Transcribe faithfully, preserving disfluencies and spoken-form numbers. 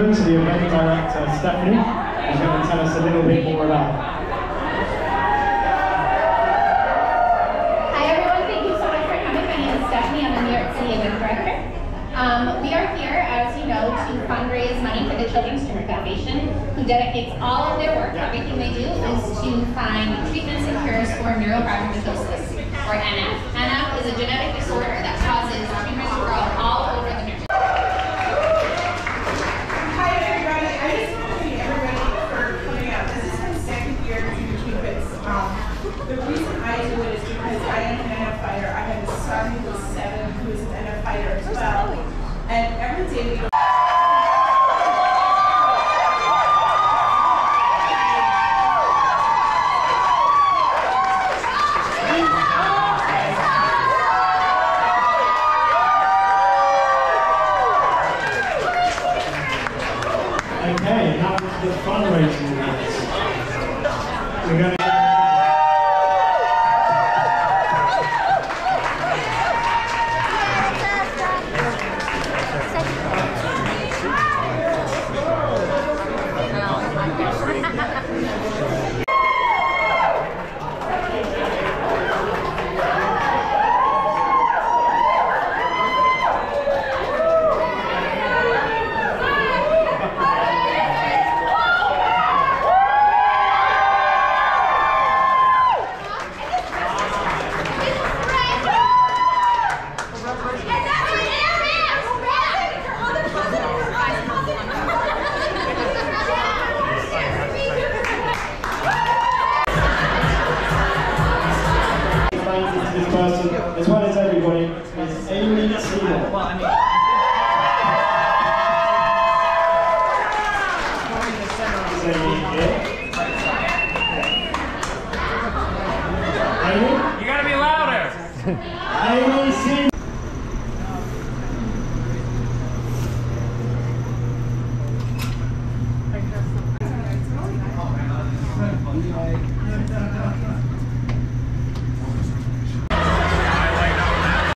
welcome to the event director, Stephanie, who's going to tell us a little bit more about it. Hi everyone, thank you so much for coming. My name is Stephanie, I'm the New York City event director. Um, we are here, as you know, to fundraise money for the Children's Tumor Foundation, who dedicates all of their work, everything they do, is to find treatments and cures for neurofibromatosis, or N F. N F is a genetic disorder that causes tumors to grow all over the nerve. Hi everybody, I just want to thank everybody for coming out. This is my second year doing Cupids. Um, the reason I do it is because I am an N F fighter. I have a son who is seven who is an N F fighter as well. And every day we go. Okay, now to the fundraising events. We're going to this person, as well as everybody, is Amy Seymour. Well, I mean, Amy? You gotta be louder! Amy Seymour!